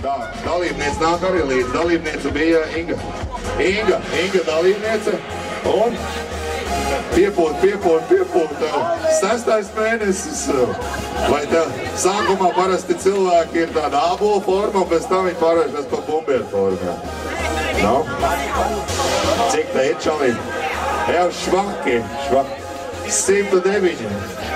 Tā, dalībniece nāk arī līdz. Dalībniece bija Inga. Inga dalībniece. Un piepūt. 6. mēnesis. Vai tā sākumā parasti cilvēki ir tāda ābola forma, un pēc tam viņi pārvēršas pa bumbieru formā. No? Cik tā ir čalīt? Jau švaki. 109.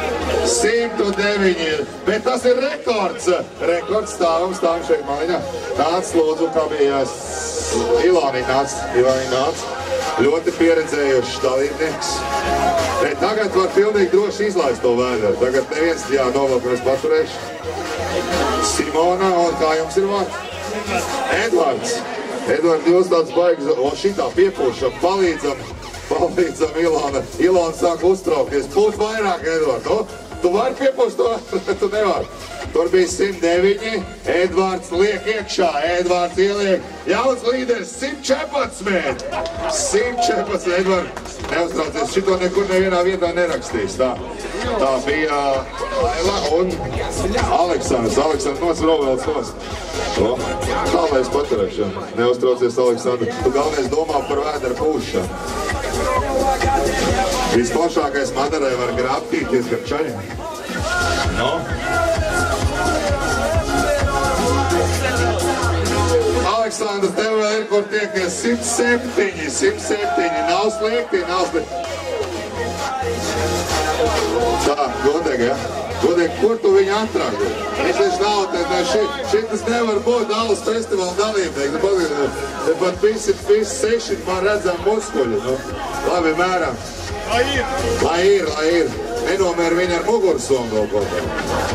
109, bet tas ir rekords. Rekords stāvam šeit maliņā. Nāc, lūdzu, kā bija Iloni nāc. Ļoti pieredzējušs dalībnieks. Bet tagad var pilnīgi droši izlaist to vēderu. Tagad neviens jānovēl, kur es paturēšu. Simona, un kā jums ir vārds? Edvards, jūs tāds baigs, o šitā piepūšam, palīdzam Ilona. Ilona sāk uztraukties. Pūt vairāk, Edvards. Tu vari piepūst to? Tu nevari. Tur bija 109. Edvards liek iekšā. Edvards ieliek. Jauns līderis 114. 114. Edvards, neuztraucies. Šito nekur nevienā vietā nerakstīs. Tā bija Laila un Aleksandrs. Aleksandrs nosrovēls nost. Tā mēs paturēšam. Neuztraucies, Aleksandrs. Tu galvenais domā par vēdera pūšanu. Visplašākais Madarai var grābtīties gar čaļiem. No? Aleksandrs, tev vēl ir, kur tiekties 107. Nav sliekti. Tā, godīgi, ja? Godīgi, kur tu viņu atrādi? Viņš nav, šitas nevar būt Alus festivāla dalībnieki. Pat visi 6 man redzam muskuļi. Labi, mēram. Lai ir. Nenomēr viņu ar mugursomu vēl kaut kā.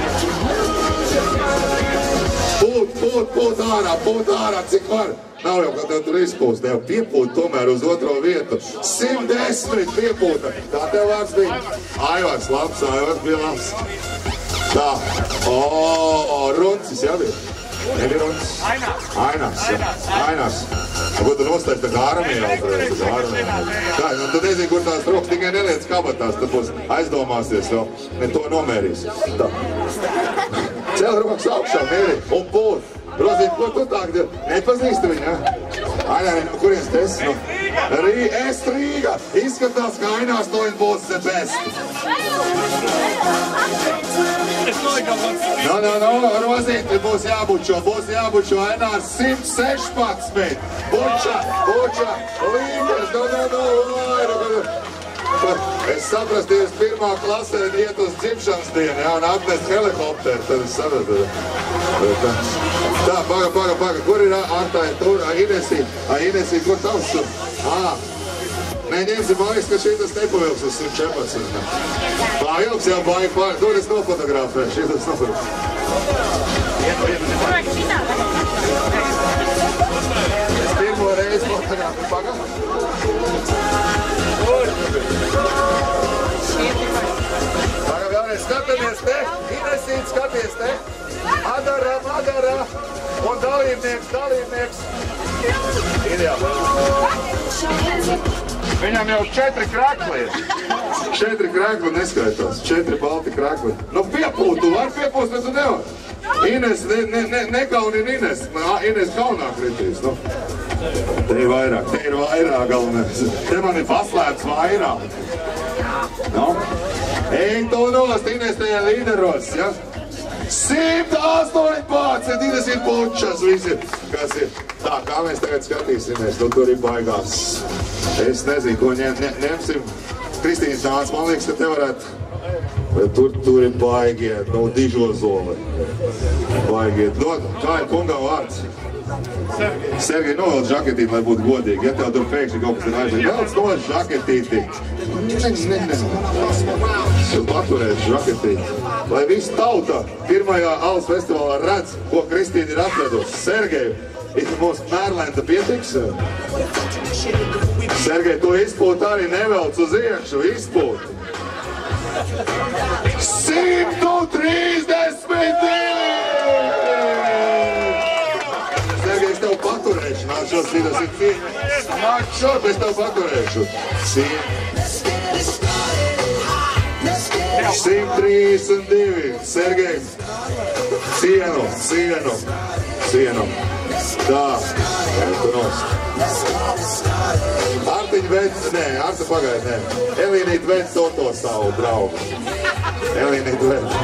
Pūt ārā, cik var. Nav jau, ka tev tur izpūst. Tev piepūt tomēr uz otro vietu. 110 piepūta. Tā tev vārds bija. Aivars bija labs. Tā. Runcis, jā bija? Nebija Runcis? Ainās. Ko tu nostāji tā kā armijā? Tā, tu nezini, kur tās rokas tikai neliec kabatās, tad būs aizdomāsies vēl. Ne to nomērīs. Tā. Cēl rokas augšā, mīri, un pūt. Rozīt, ko tu tā, nepazīsti viņu, ja? Ainā, kurienes tu esi? Es Rīga. Izskatās, ka Ainās to ir būs the best. Rozīt, būs jābūt šo Ainās 116. Buča, līderis, Es saprastu, jūs pirmā klasē iet uz dzimšanas dienu, jā, un atnest helikopteru, tad es sapratu. Tā, paga, kur ir Artāja tur? Inesī, kur tavs tur? Neņemsi baigas, ka šitas nepavilks uz 114. Pavilks, jā, baigi, tur es nofotografēju, šitas nofotografēju. Es pirmo reizi fotografēju, paga. Skatāmies te, Inesīt, skaties te. Adara, un dalībnieks. Ideāli. Viņam jau 4 krakli ir. 4 krakli neskaitās, 4 balti krakli. Nu piepūt, tu vari piepūst, bet tu nevar. Ines, nekaunina Ines. Ines kaunā kritīs, nu. Te ir vairāk galvenais. Te man ir paslēpts vairāk. No? Ej to nost, Ines tajā līderos, ja? 118, Ines ir pučas, visi, kas ir. Tā, kā mēs tagad skatīsimies, nu tur ir baigās. Es nezinu, ko ņemsim. Kristīnas nāc, man liekas, ka te varētu. Tur ir baigiet, nu, dižozoli. Baigiet. Kā ir kungam vārds? Sergej, novelc žaketīti, lai būtu godīgi. Ja tev tur pēkšņi kaut kas ir aizvien, velc novelc žaketīti. Tu paturēsi žaketīti. Lai visi tauta pirmajā Alus festivālā redz, ko Kristīna ir atvedusi. Sergej, ir mūsu Mērlenta pietiks? Sergej, tu izpūt arī nevelc uz iekšu, izpūt. 132! Sergej, es tev paturēšu, nāc šos vidas ir cīņa. Nāc šos, es tev paturēšu. 132, Sergej, cienu. cienu. Tā, tu nost. Artiņa veids, nē, Arta pagaid, nē. Elīnīt veids to savu draugu. Elīnīt veids.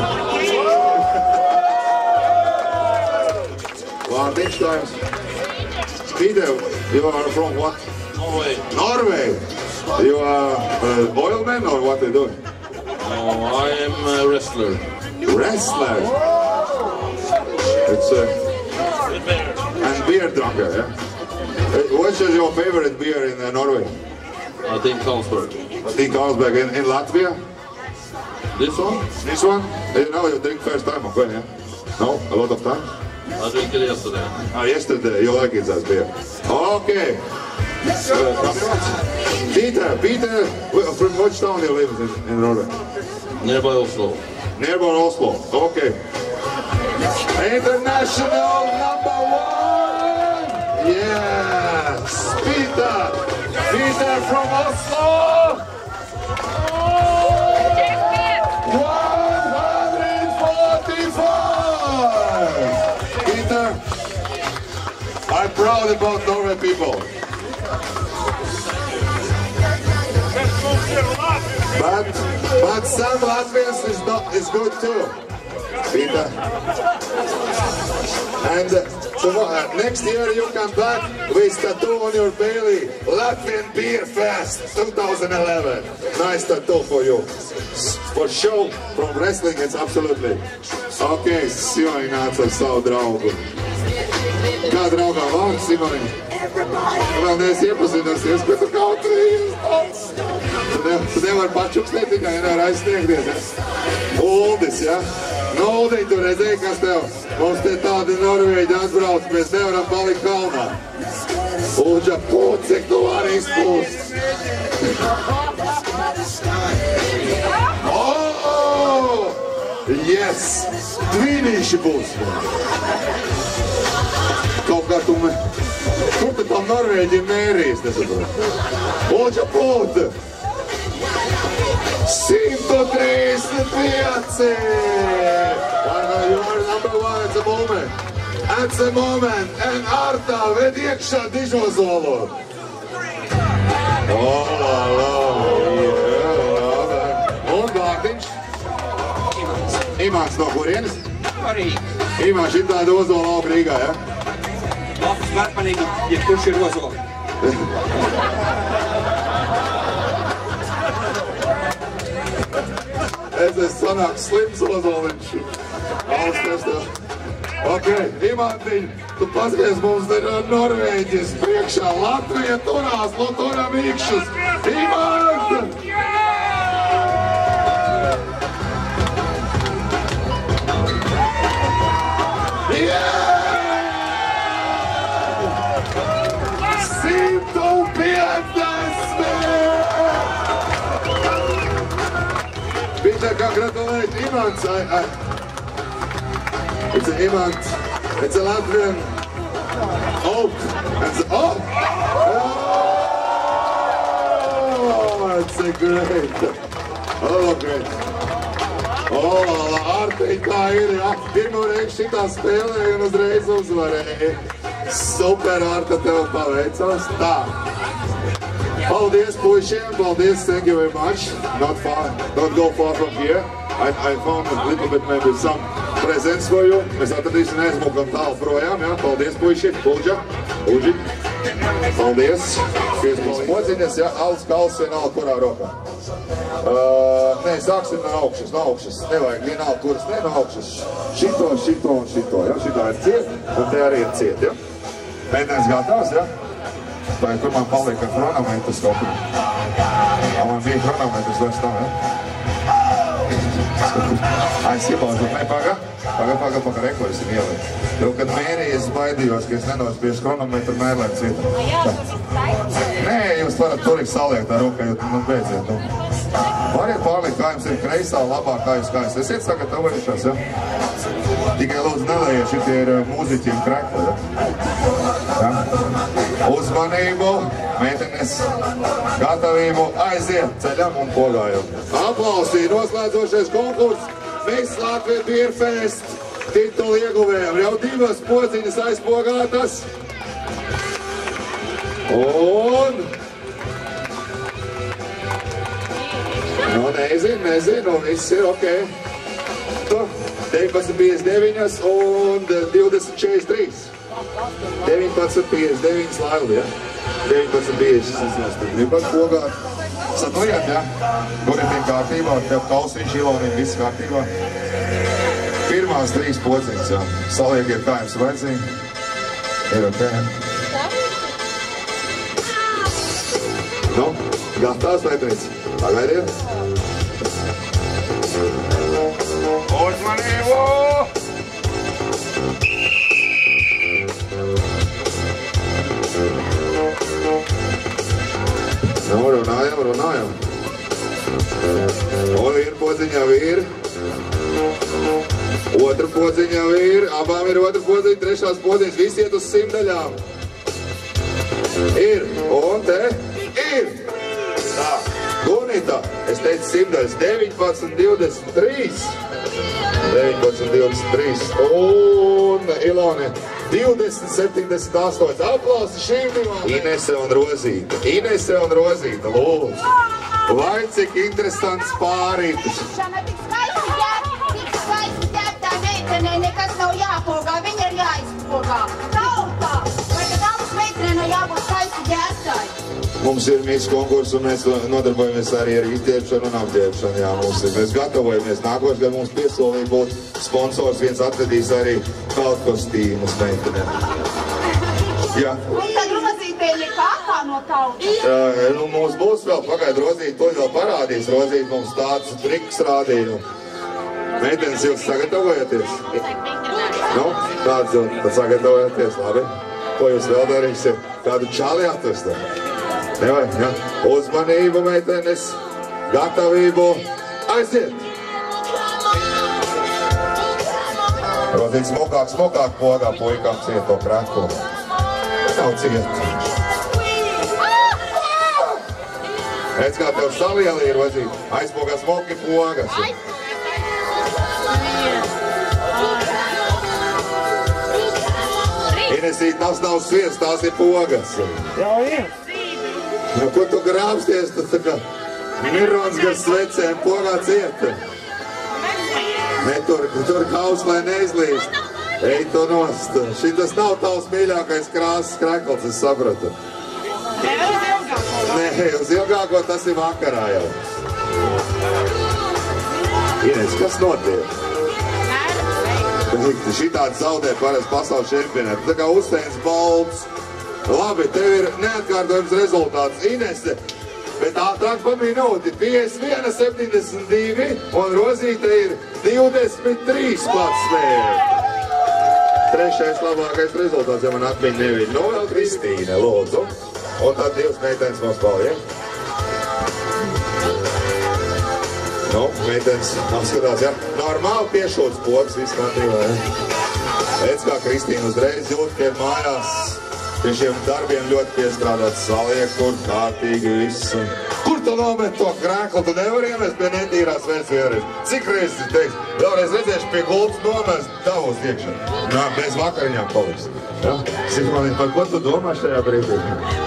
Vārdiņš tā jums. Peter, you are from what? Norway. Norway. You are oilman or what are you doing? No, I am a wrestler. Wrestler. It's and beer drunker, yeah? What's your favorite beer in Norway? I think Carlsberg. I think Carlsberg in Latvia. This one? This one? You know, you drink first time, okay, yeah? No? A lot of time? I drank it yesterday. Yesterday, you like it as beer. Okay. Peter, from which town you live in Norway? Nearby Oslo. Nearby Oslo, okay. International #1! Yes! Peter from Oslo! 145! Peter, I'm proud about Norway people. But some Latvians is good too, Peter. And next year you come back with tattoo on your belly, Latvian Beer Fest 2011. Nice tattoo for you. For show, from wrestling, it's absolutely. Okay, Simoni nāca ar savu draugu. Kā draugā vārds, Simoni? Vēl neesi iepazinusies, bet tu kaut trīs. Tu nevar pačukstēt, tikai nevar aizsniegties. Uldis, ja? Nu, Uldi, tu redzēji, kas tev? Mums te tādi norvēģi atbrauc, mēs nevaram palikt kalnā. Uldža, cik tu vari izpūst? Oh! Yes! Tvīnīši būs. Kaut kā tu kur tu tam norvēģi mērīs, nesaprot? Uldža, pūt! 135! You are #1 at the moment. At the moment. And Arta ved iekšā dižozolu. Un vārdiņš. Imants no kurienes? Rīga. Imants šitā dozola aug Rīgā, ja? Labs vērpanīgi, ja kurš ir ozola. Es sanāku slims ozoliņš. Ok, Imantiņ, tu paskaties, mums ir Norvēģis priekšā. Latvija turās, no turam īkšus. Imant! Yeah! 150! Peter, congratulate Imants. It's an Imant. It's a Latvian oak. Oh! It's a great. Oh, great. Artiņ, kā ir, ja? Pirmo reizi šitā spēlēja un uzreiz uzvarēja. Super, Arta, tev paveicās. Tā. Paldies, puišiem. Paldies, thank you very much. Not go far from here. I found a little bit maybe some presents for you. Mēs atradīsim neizmokam tālu projām, ja? Paldies, puiši. Uģi. Paldies. Piesmās modziņas, ja? Alus kals vienalga kurā rokā. Nē, sāksim no augšas. Nevajag vienalga kuras, ne no augšas. Šito un šito, ja? Šitā ir ciet, un te arī ir ciet, ja? Mēdienas gatavs, ja? Vai kur man palika chronometrs kaut kur? Man bija chronometrs vairs nav, ja? Es iebāžu, ne, paga, rekorsim ielikt. Jo, kad mērīju, es baidījos, ka es nenospiešu chronometru mērlēm citu. Nē, jūs varat turīgi saliekt ar roku, jo nu beidziet. Variet pārlikt, kā jums ir kreisā, labā, kā jūs esiet sagatavojušās, ja? Tikai lūdzu nelējiet, šitie ir mūziķiem krekli, ja? Uzmanību, meitenes, gatavību, aiziet ceļam un pogājam. Aplausī, noslēdzošais konkurss, Miss Latvija Beer Fest titulu ieguvējam. Jau 2 podziņas aizpogātas. Un... Nu, nezinu, viss ir ok. 19,59 un 20,43. 19,59 Lailu, ja? 19,50. Gribat pogāt? Esat liet, ja? Kuriem ir kārtībā, tev kausiņš, Ilonī, viss kārtībā. Pirmās 3 podziņas, ja? Saliekiet, kā jums vajadzīgi. Ir ok. Nu, gatavs, Pētrīts? Pagaidiet. Uzmanību! Nu, runājam. Un viena podziņa ir. Otra podziņa ir. Abām ir otra podziņa, trešās podziņas. Visi iet uz 100 daļām. Ir. Un te ir. Tā. Gunita, es teicu 100 daļas. 19,23. 19,23. Un Ilone. 20,78. Aplausi šīm divām. Inese un Rozīta, lūdzu. Vai cik interesants pārītis. Šana tik skaisti ģērbtā meitenei nekas nav jāpogā, viņa ir jāizpogā. Tautā, vai tad abas meitenei nav jābūt skaisti ģērbtai? Mums ir mīts konkurss un mēs nodarbojamies arī ar izģērbšanu un apģērbšanu. Jā, mēs gatavojamies. Nākošais gadu mums piesolīja būt sponsors. Viens atvedīs arī kaut kostīmus meitenēm. Jā. Un tad Rozītei nekā kā no tautas? Nu, mums būs vēl pagaid Rozīte, to jau parādīs. Rozīte mums tāds triks rādīja. Meitenes, jūs sagatavojaties? Nu, tāds tad sagatavojaties, labi. Ko jūs vēl darīsiet? Kādu čāli atvestāt? Nevajag, ja? Uzmanību, meitenes, gatavību, aiziet! Rozīte smukāk pogā, puikām ciet to kraklu. Nav ciet. Redz, kā tev salielī, Rozīte, aizpogā smuki pogas. Inesīt, tas nav sviens, tās ir pogas. Jau ir. Nu, ko tu grābsties, tad tā kā mirons gar svecēm pogā cieta. Ne, tur kaus, lai neizlīst. Ej to nost. Šitas nav tavs mīļākais krāsas krekls, es sapratu. Nē, uz ilgāko tas ir vakarā jau. Ines, kas notiek? Šitādi zaudē parasti pasaules čempionātu. Tā kā Usteins Bolts. Labi, tev ir neatkārtojams rezultāts, Inese, bet ātrāk pa minūti, 51,72 un Rozīte ir 23 pats spēle. Trešais labākais rezultāts, ja man atmiņa neviļ. Nu, vēl Kristīne, lūdzu. Un tad 2 meitenes mums palien. Nu, meitenes apskatās, ja? Normāli piešūts pods, viss kārtībā, ja? Redz, kā Kristīne uzreiz jūt, ka ir mājās. Pie šiem darbiem ļoti piestrādāts saliek, kur kārtīgi viss. Kur tu nomet to krēklu? Tu nevari iemest pie netīrās vērts vienreiz. Cik reizes tu teiks? Vēlreiz redzēšu pie gultas nomest tavos iekšā. Nā, bez vakariņām paliks. Ja? Simonī, par ko tu domā šajā brīdī?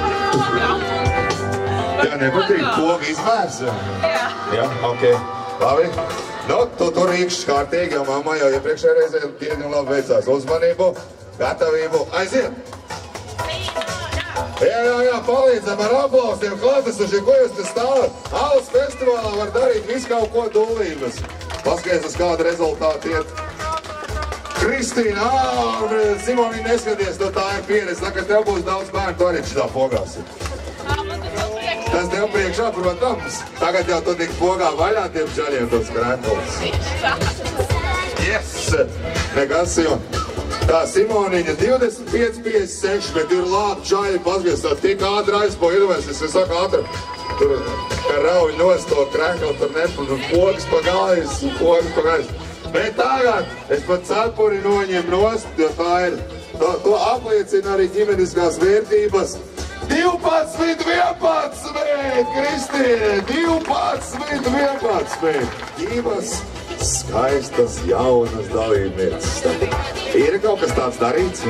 Tev nepatīk pogu izvērs? Jā, ok. Labi. Nu, tu tur rīkšs kārtīgi, jo mamma jau iepriekšējā reizē diezgan labi veicās. Uzmanību, gatavību, aiziet! Jā, palīdzam ar aplausiem, klātesošiem, ko jūs te stāvat? Alas festivālā var darīt visu kaut ko dulības. Paskaties, uz kādu rezultātu iet. Kristīna, Simonī, neskaties, to tā ir pieredze. Tā, ka tev būs daudz bērnu, tu arī šitā pogāsi. Tas tev priekšā, protams. Tagad jau tu tik pogā vaļā tiem žaļiem tos krēkulis. Yes! Nekas, jo. Tā Simoniņa 25,56, bet ir lāta čaļi pasgies, tā tik ātri aizpo iedomēsies, es saku ātri, tur, ka rauļ nost to krekli, tur nepun, un pogas pagājis. Bet tagad es pat cepuri noņem nost, jo tā ir, to apliecina arī ģimeniskās vērtības. 12,11, Kristīne, 12,11, Ģības Skaistas, jaunas dalībnieces. Ir kaut kas tāds darīts?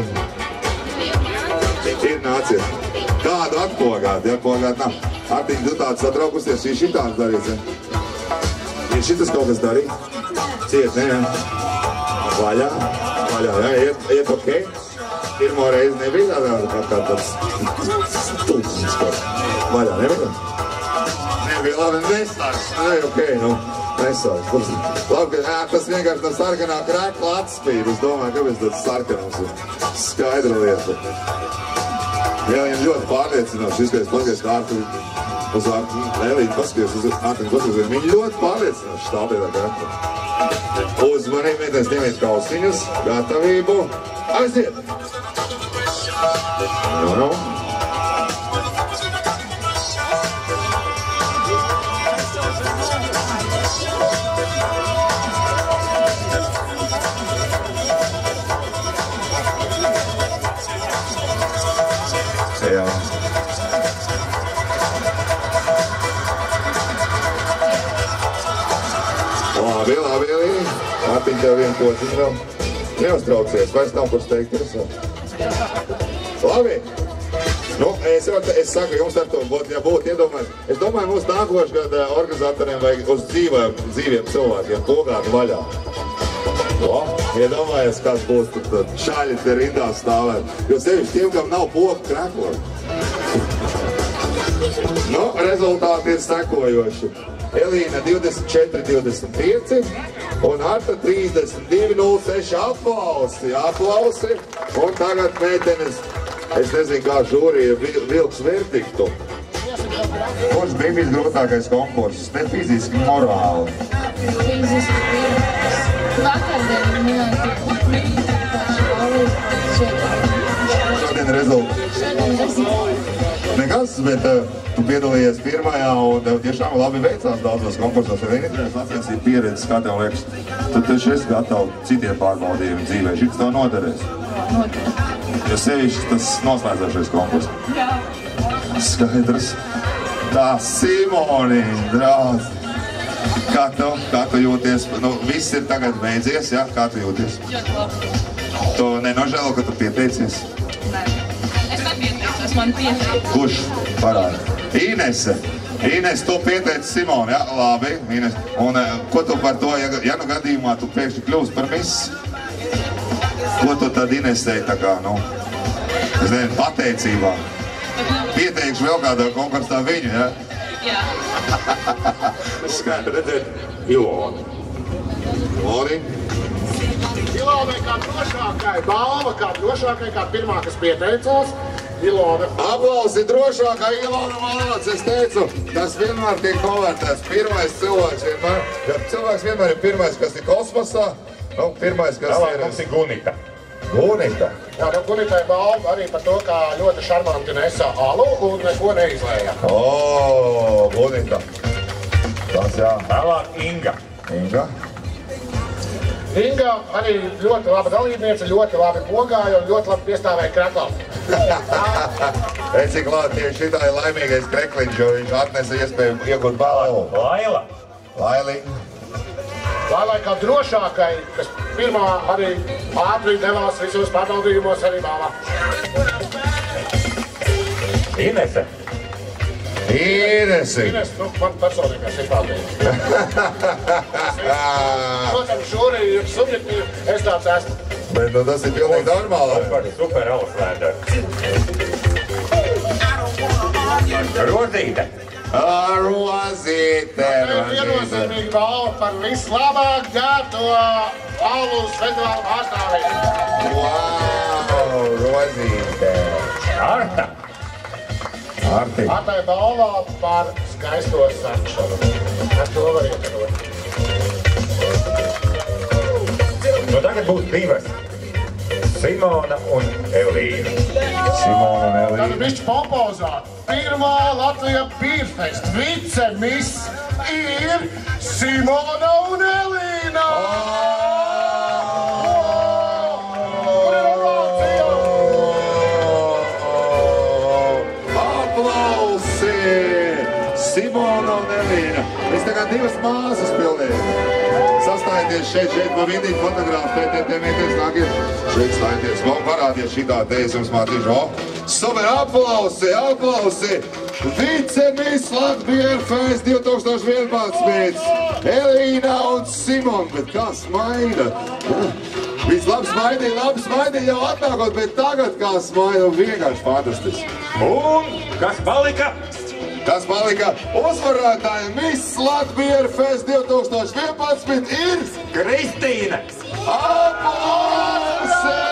Ir nācies. Kādu atpogāt? Ja atpogāt nav. Artiņ, tu tāds satraukusies, ir šitāds darīts, ja? Ir šitas kaut kas darīts? Ciet, ne, ja? Vaļā, ja? Iet ok? Pirmo reizi nebija tāds stulpnis kaut. Vaļā, nebija? Nebija, labi, nesāks. Ne, ok, nu, nesāks. Labi, tas vienkārši no sarkanā krekla atspīd. Es domāju, kāpēc tāds sarkanums ir skaidra lieta. Jā, viņam ļoti pārliecinoši izskaties, paskaties, kā Artur uz Elīti paskaties, uz Artiņu paskaties. Viņi ļoti pārliecinoši stāvēt tā krekla. Uzmanību, mēs ņemiet kausiņus, gatavību. Aiziet! Nu. Jā. Labi. Mārtiņ, tev vienu pociņu vēl. Neuztraucies, vairs nav kur steigties. Labi. Nu, es saku, jums ar to būtu iedomājis. Es domāju, mums nākošu gadu organizatoriem vajag uz dzīviem cilvēkiem pogāt vaļā. Iedomājies, kas būs tad šāļi te rindā stāvēt. Jo sevišķi tiem, kam nav pogu krekli. Nu, rezultāti ir sekojoši. Elīna 24-25 un Arta 32-06 aplausi. Un tagad meitenes, es nezinu, kā žūrija vilks verdiktu. Kurš bija visgrūtākais konkurss? Ne fiziski, morāli. Fiziski bija. Vakardien Šodien rezultāti. Nekas, bet tu piedalījies pirmajā un tev tiešām labi veicās daudzos konkursos. Ja vienīgais sacensību pieredzes, kā tev liekas, tad taču esi gatavs citiem pārbaudījumiem dzīvē. Šis tev noderēs? Noderēs. Jo sevišķi tas noslēdzošais konkurss. Jā. Skaidrs. Tā, Simoni, draugs. Kā tu jūties? Nu, viss ir tagad beidzies, ja? Kā tu jūties? Ļoti labi. Tu nenožēlo, ka tu pieteicies? Nē. Es nepieteicos, man pieteica. Kurš parāda? Inese. Ines, tu pieteici Simoni, ja? Labi, Ines. Un ko tu par to, ja nu gadījumā tu pēkšņi kļūsi par missi? Ko tu tad Inesei tā kā, nu, es nezinu, pateicībā? Pieteikšu vēl kādā konkursā viņu, ja? Jā. Skaidri redzēt, Iloni. Iloni? Ilonai kā drošākai balva, kā drošākai, kā pirmā, kas pieteicās. Ilona. Aplausi drošākā Ilona Malāc, es teicu, tas vienmēr tiek novērtēts. Pirmais cilvēks vienmēr, ja cilvēks vienmēr ir pirmais, kas ir kosmosā, nu, pirmais, kas ir... Mums ir Gunita. Gunita? Jā, nu Gunitai balva arī par to, kā ļoti šarmanti nesa alu un neko neizlēja. Gunita. Tas jā. Tālāk Inga. Inga? Inga arī ļoti laba dalībniece, ļoti labi pogāja un ļoti labi piestāvēja kreklam. Eci klāt, tieši šitā ir laimīgais krekliņš, jo viņš atnesa iespēju iegūt balvu. Laila. Lailiņa. Lailai kā drošākai, kas pirmā arī ātri devās visos pārbaudījumos arī balvā. Inese. Inesi. Ines, nu, man personīgā simpātija. Protams, šorī ir subjektīvi, es tāds esmu. Bet nu, tas ir pilnīgi normāli. Super ausvēdē. Rozīte. Rozīte. Viennozīmīgi balva par vislabāk ģērto alus festivālu pārstāvī. Wow, Rozīte. Arta. Arti. Artai balvā par skaisto sakšanu. Ar to var iekarot. Nu tagad būs divas. Simona un Elīna. Simona un Tad Elīna. bišķi popozāt. Pirmā Latvija Beerfest vicemis ir Simona un Elīna! Kur ir ovācija? Aplausi! Simona un Elīna. Es tagad divas māsas pilnīgi. Sastāja stājieties šeit pa vindīt fotogrāfu, te mēties nākiet. Šeit stājieties, man parādies šitā te, es jums mātīšu, super aplausi! Vicemis Latvija Airfest 2011, Elīna un Simon, bet kā smaida? Viss labi smaidīja jau atnākot, bet tagad kā smaida, vienkārši fantastiski. Un kas palika? Kas palika uzvarētāja Miss Latvija Airfest 2011 ir Kristīna! Aplausi!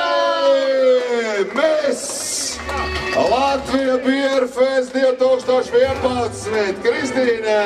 Miss Latvija Airfest 2011 Kristīne!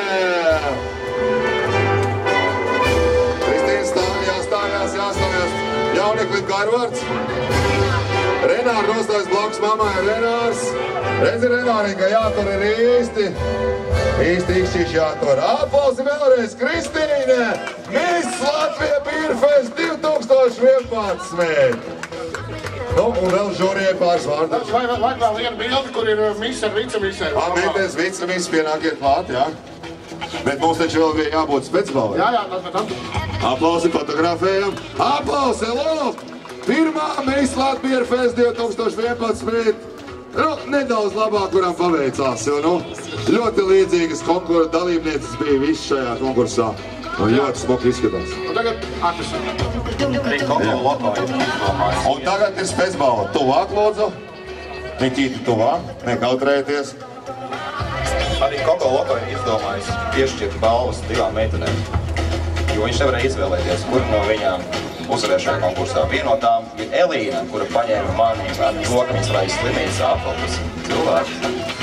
Kristīna jāstājās. Jauneklit Garvards. Renāri nostājas blakus mammai Renārs. Redzi, Renāri, ka jātur ir īsti ikšķīši jātur. Aplausi vēlreiz Kristīne! Miss Latvija Airfest 2011! Nu, un vēl žūrijai pāris vārdas. Vai vēl viena bildi, kur ir misa ar vicemisē? Mēties vicemis pienākiet klāt, jā. Bet mums taču vēl bija jābūt specbalvai. Jā, Aplausi fotografējam. Aplausi, lūk! Pirmā Miss Latvija Airfest 2011. Nu, nedaudz labāk, kuram paveicās, jo, nu, ļoti līdzīgas konkursa dalībnieces bija viss šajā konkursā. Un ļoti smuki izskatās. Un tagad atpasam. Un tagad ir specbalva. Tuvāk, lūdzu. Nikīti, tuvāk. Nekautrējieties. Arī Koko Loko ir izdomājis piešķirt balvas divām meitenēm, jo viņš nevarēja izvēlēties, kur no viņām uzvarēs šajā konkursā. Viena no tām ir Elīna, kura paņēma mani ar joku, viņas varēja slimības apkalpes cilvēku.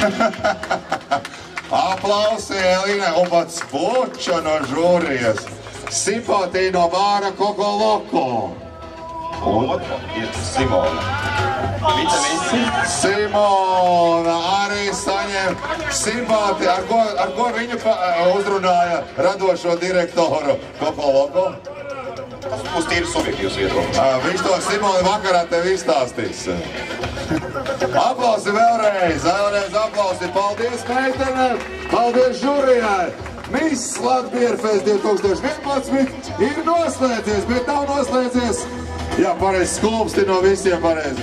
Aplausi Elīnai un pats Puča no žūrijas. Simpātija no Māra Koko Loko. Un ir Simona. Simona arī saņem simpātiju. Ar ko viņa uzrunāja radošo direktoru Koko Loko? Tas būs tīri subjektīvs viedoklis. Viņš to Simoni vakarā tev izstāstīs. Aplausi vēlreiz aplausi. Paldies meitenēm, paldies žūrijai. Miss Latvija Airfest 2011 ir noslēdzies, bet nav noslēdzies. Jā, pareizi, skulpsti no visiem pareizi.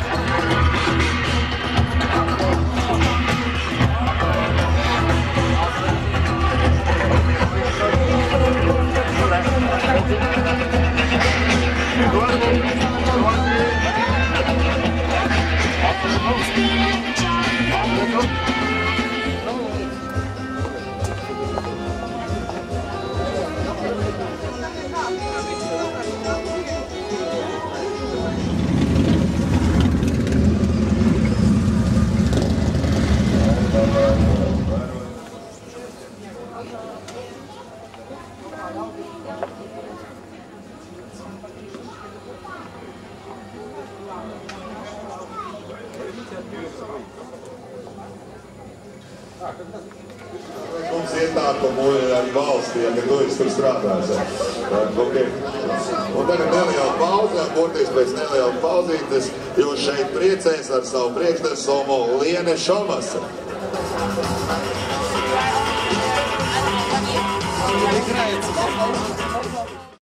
Mums ietākumu arī valstī, ja tu esi tur strādājis. Un tagad neliela pauze, burtiski pēc neliela pauzītes, jūs šeit priecēs ar savu priekšnesumu Liene Šomasa.